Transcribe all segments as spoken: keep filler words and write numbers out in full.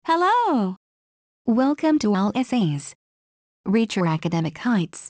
Hello! Welcome to All Essays. Reach your academic heights.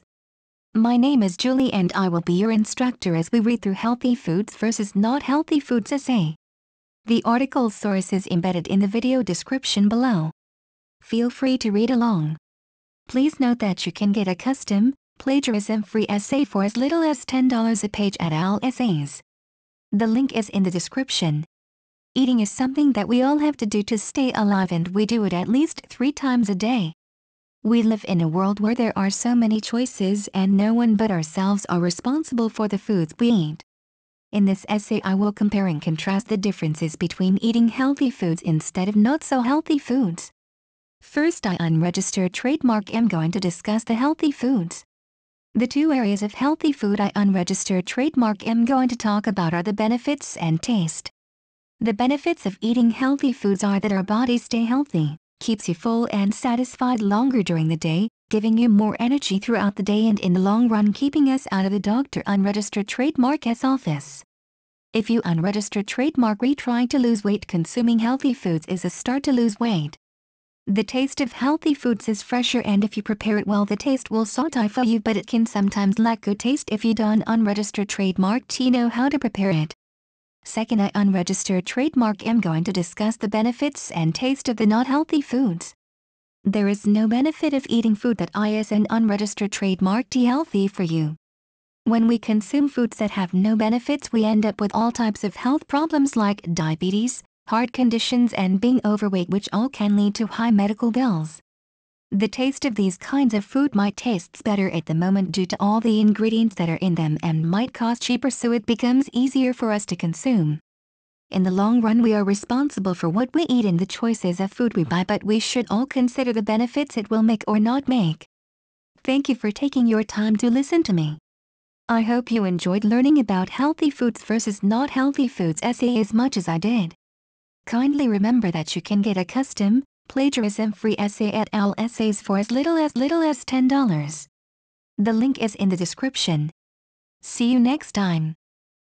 My name is Julie and I will be your instructor as we read through Healthy Foods versus Not Healthy Foods essay. The article source is embedded in the video description below. Feel free to read along. Please note that you can get a custom, plagiarism-free essay for as little as ten dollars a page at All Essays. The link is in the description. Eating is something that we all have to do to stay alive, and we do it at least three times a day. We live in a world where there are so many choices and no one but ourselves are responsible for the foods we eat. In this essay I will compare and contrast the differences between eating healthy foods instead of not so healthy foods. First, I unregistered trademark am going to discuss the healthy foods. The two areas of healthy food I unregistered trademark am going to talk about are the benefits and taste. The benefits of eating healthy foods are that our bodies stay healthy, keeps you full and satisfied longer during the day, giving you more energy throughout the day, and in the long run keeping us out of the doctor unregistered trademark's office. If you unregistered trademark re trying to lose weight, consuming healthy foods is a start to lose weight. The taste of healthy foods is fresher, and if you prepare it well the taste will satisfy you, but it can sometimes lack good taste if you don't unregistered trademark to know how to prepare it. Second, I unregistered trademark am going to discuss the benefits and taste of the not healthy foods. There is no benefit of eating food that is an unregistered trademark to healthy for you. When we consume foods that have no benefits, we end up with all types of health problems like diabetes, heart conditions, and being overweight, which all can lead to high medical bills. The taste of these kinds of food might taste better at the moment due to all the ingredients that are in them and might cost cheaper, so it becomes easier for us to consume. In the long run we are responsible for what we eat and the choices of food we buy, but we should all consider the benefits it will make or not make. Thank you for taking your time to listen to me. I hope you enjoyed learning about healthy foods versus not healthy foods essay as much as I did. Kindly remember that you can get a custom, plagiarism-free essay at All Essays for as little as little as ten dollars. The link is in the description. See you next time.